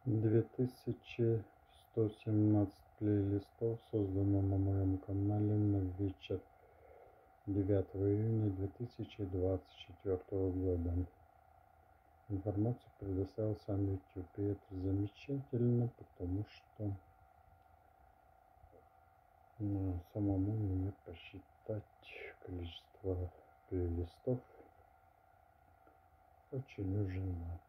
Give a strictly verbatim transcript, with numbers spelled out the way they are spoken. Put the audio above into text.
две тысячи сто семнадцать плейлистов создано на моем канале на вечер девятого июня две тысячи двадцать четвёртого года. Информацию предоставил сам YouTube, и это замечательно, потому что ну, самому мне посчитать количество плейлистов очень уже надо.